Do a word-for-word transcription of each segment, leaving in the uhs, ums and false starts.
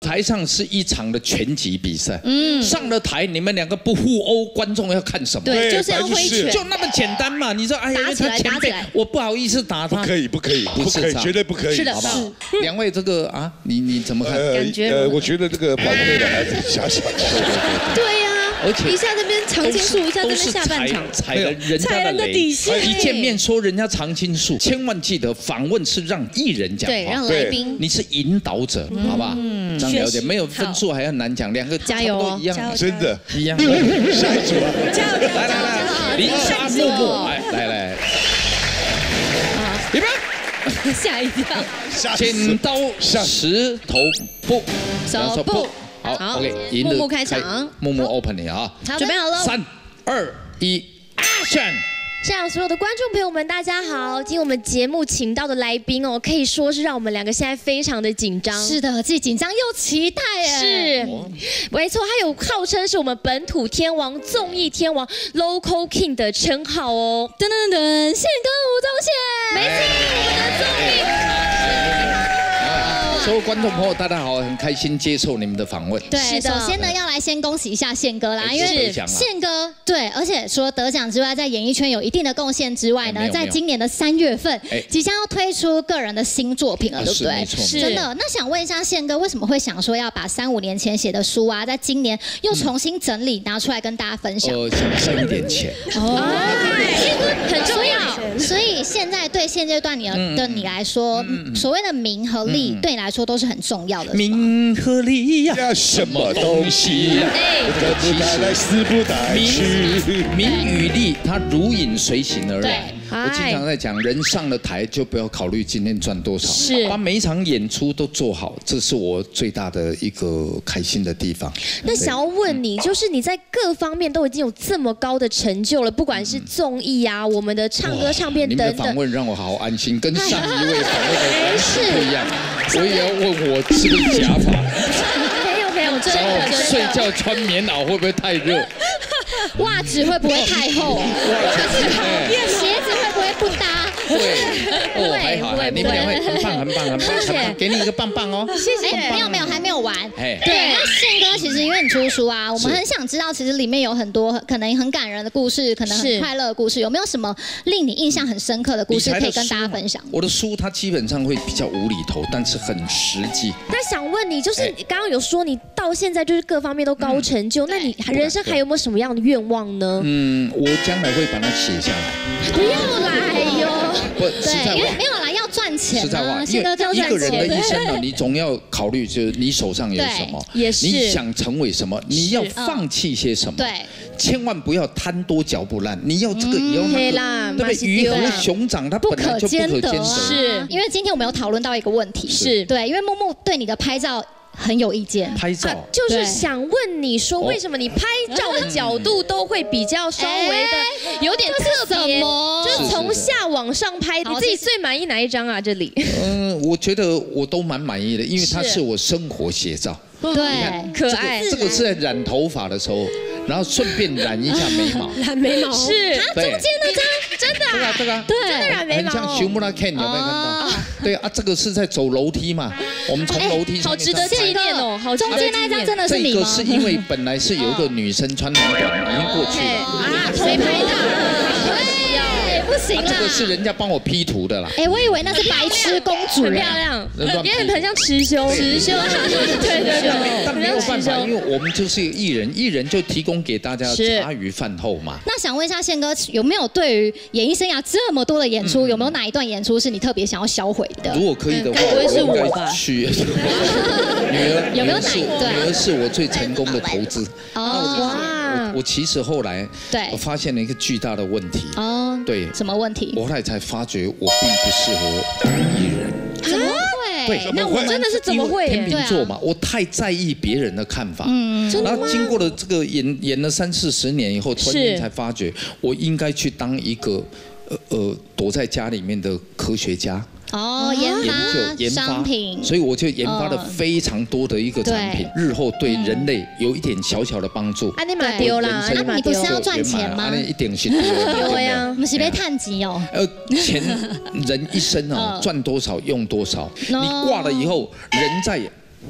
台上是一场的拳击比赛，嗯，上了台你们两个不互殴，观众要看什么？ 对，就是要挥拳， 就那么简单嘛。你说，哎呀，他前辈，我不好意思打他， 不可以，不可以，不可以，绝对不可以， 是的， 好不好？两位这个啊，你你怎么看？ 感觉呃，我觉得这个反对的还是小小。 对呀。 而且一下这边常青树，一下这边下半场， 踩了人家的底线。一见面说人家常青树，千万记得访问是让艺人讲话， 对，让来宾， 你是引导者，好不好？这样了解，没有分数还要难讲，两个加油都一样， 真的， 一样。 下一组啊， 加油！ 来来来，林莎木木，来来来，预备， 吓一跳， 剪刀石头布， 手布。 好 ，OK， 木木开场， 木木 opening 啊， 准备好了， 三、二、一 ，Action！ 现场所有的观众朋友们，大家好！今天我们节目请到的来宾哦，可以说是让我们两个现在非常的紧张。 是的，既紧张又期待哎。 是，没错，他有号称是我们本土天王、综艺天王 Local King 的称号哦。噔噔噔，宪哥吴宗宪，没错，我们的综艺。 所有观众朋友，大家好，很开心接受你们的访问。 对，首先呢，要来先恭喜一下宪哥啦，因为宪哥对，而且除了得奖之外，在演艺圈有一定的贡献之外呢，在今年的三月份，即将要推出个人的新作品了，对不对？ 是， 真的。那想问一下宪哥，为什么会想说要把三五年前写的书啊，在今年又重新整理拿出来跟大家分享？ 呃，想挣一点钱。 哦，很重要。所以现在对现阶段你的你来说，所谓的名和利对你来说。 说都是很重要的。 名和利呀，什么东西呀？得不带来，死不带去。 名与利，它如影随形而来。 我我经常在讲，人上了台就不要考虑今天赚多少， 是把每一场演出都做好，这是我最大的一个开心的地方。 那想要问你，就是你在各方面都已经有这么高的成就了，不管是综艺啊，我们的唱歌唱片等等。 您的访问让我好安心，跟上一位访问的完全不一样。我也要问我是不是假发？ 没有没有，真的。 睡觉穿棉袄会不会太热？ 袜子会不会太厚？鞋子会不会不搭？ 对，哦，还好，你们两位很棒，很棒，很棒， 谢谢， 给你一个棒棒哦。 谢谢。没有没有，还没有完。对，那宪哥其实因为你出书啊，我们很想知道，其实里面有很多可能很感人的故事，可能很快乐的故事，有没有什么令你印象很深刻的故事可以跟大家分享？ 我的书它基本上会比较无厘头，但是很实际。 那想问你，就是刚刚有说你到现在就是各方面都高成就，那你人生还有没有什么样的愿望呢？ 嗯，我将来会把它写下来。 不要来哟！ 不，实在话， 没有啦，要赚钱。 实在话，因为一个人的一生呢，你总要考虑，就是你手上有什么， 也是你想成为什么，你要放弃些什么。 对， 千万不要贪多嚼不烂，你要这个也要那个，对不对？鱼和熊掌它本来就不可兼得。 是，因为今天我们有讨论到一个问题， 是对，因为木木对你的拍照。很有意见， 拍照、啊、 就是想问你说，为什么你拍照的角度都会比较稍微的有点特别，就是从下往上拍，你自己最满意哪一张啊？这里？ 嗯，我觉得我都蛮满意的，因为它是我生活写照。 对， 可爱。 这个是在染头发的时候，然后顺便染一下眉毛。 染眉毛是， 它中间那张真的这个这个对，真的染眉毛， 很像熊木拉 Ken 有没有看到？对啊，这个是在走楼梯嘛，我们从楼梯上好值得纪念哦，好中间那一张真的是你吗？ 这个是因为本来是有一个女生穿很短，已经过去了啊，谁拍的？ 不行啦， 这个是人家帮我 P 图的啦。 哎，我以为那是白痴公主， 很漂亮，也很很像池修，池修，对对对， 但没有办法，因为我们就是一个艺人，艺人就提供给大家茶余饭后嘛。 那想问一下宪哥，有没有对于演艺生涯这么多的演出，有没有哪一段演出是你特别想要销毁的？ 如果可以的话， 该不会是我吧？ 去女儿， 有没有哪一段？ 女儿是我最成功的投资。 哦， 我我其实后来对， 我发现了一个巨大的问题。哦，对， 什么问题？ 我后来才发觉我并不适合当艺人。 怎么会？ 对， 那我真的是怎么会？ 天秤座嘛，我太在意别人的看法。嗯，然后经过了这个演演了三四十年以后，突然间才发觉我应该去当一个呃呃躲在家里面的科学家。 哦，研发研发商品， 所以我就研发了非常多的一个产品，日后对人类有一点小小的帮助。 啊，你马丢啦， 你不是要赚钱吗？ 那一定是丢呀，我们是被探级哦。 呃，钱人一生哦，赚多少用多少，你挂了以后，人在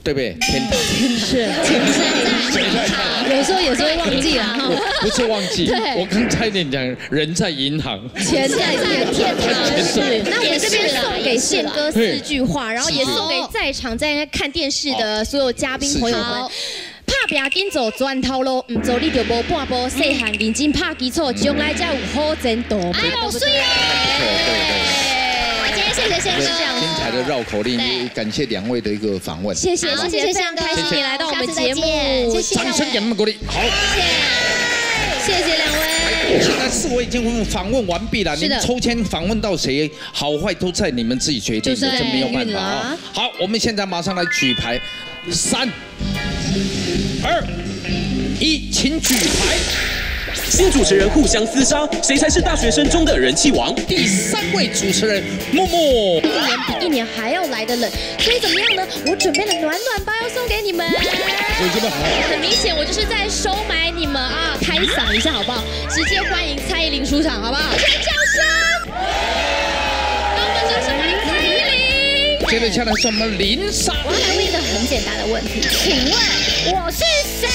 对不对？天堂是钱在塔，有时候也是会忘记了。 不是忘记，我刚差点讲人在银行， 钱在天堂。 是，那我这边送给宪哥四句话，然后也送给在场在看电视的所有嘉宾朋友们。拍拼紧走转头路，唔走你就无半步。细汉认真拍基础，将来才有好前途。 哎，好水耶！今天谢谢宪哥， 精彩的绕口令，也感谢两位的一个访问。 谢谢，谢谢，非常开心你来到我们节目， 谢谢， 掌声给他们鼓励。好， 谢谢，谢谢两位。 现在四位已经访问完毕了，你们抽签访问到谁，好坏都在你们自己决定，这没有办法啊。好，我们现在马上来举牌，三。二一，请举牌。 新主持人互相厮杀，谁才是大学生中的人气王？ 第三位主持人默默。 一年比一年还要来的冷，所以怎么样呢？我准备了暖暖包要送给你们。很明显，我就是在收买你们啊！开嗓一下好不好？直接欢迎蔡依林出场好不好？全掌声！让我们掌声欢迎蔡依林。 接着下来是我们林莎。 我要来问一个很简单的问题，请问我是谁？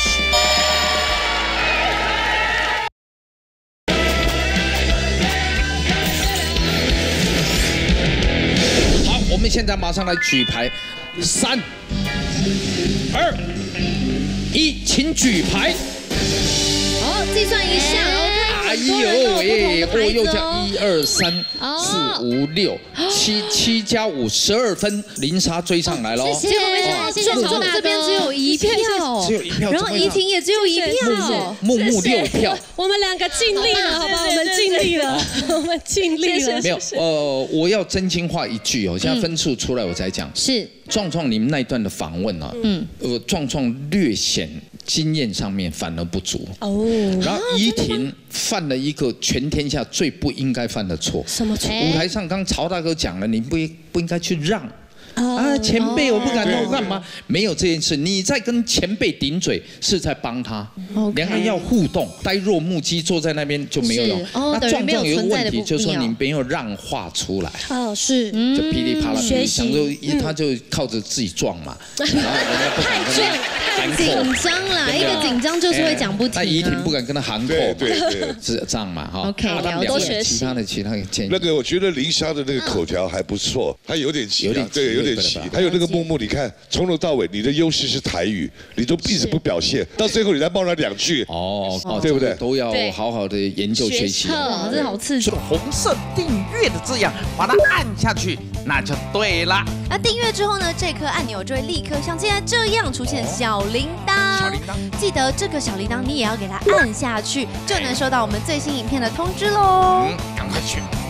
好，我们现在马上来举牌，三、二、一，请举牌。 好，计算一下。 哎呦喂，我又加一二三四五六七七加五十二分，林莎追上来喽！ 谢谢，谢谢曹大这边只有一票， 只有一票， 然后怡婷也只有一票， 木木六票， 我们两个尽力了，好不好？我们尽力了，我们尽力了。 没有，呃，我要真心话一句哦，现在分数出来我才讲。 是壮壮，你们那一段的访问啊，嗯，呃，壮壮略显经验上面反而不足哦，然后怡婷犯了一个全天下最不应该犯的错。 什么错？ 舞台上刚曹大哥讲了，你不不应该去让。啊，前辈，我不敢弄，干嘛？没有这件事，你在跟前辈顶嘴，是在帮他。两个人要互动，呆若木鸡坐在那边就没有用。那壮壮有一个问题，就是说你没有让话出来。 哦，是， 就噼里啪啦，想说他就靠着自己撞嘛，然后人家不敢跟他紧张啦，一个紧张就是会讲不停。 那怡婷不敢跟他喊口， 对对对， 是这样嘛？哈。 OK， 了解其他的其他的建议。 那个我觉得林莎的那个口条还不错，他有点急，有点对，有点急。还有那个木木，你看从头到尾你的优势是台语，你都一直不表现，到最后你再冒了两句，哦哦，对不对？ 都要好好的研究学习。 哇，这好刺激！ 红色订阅的字样，把它按下去，那就对了。 那订阅之后呢，这颗按钮就会立刻像现在这样出现小铃铛。小铃铛，记得这个小铃铛你也要给它按下去，就能收到我们最新影片的通知喽。 嗯，赶快去。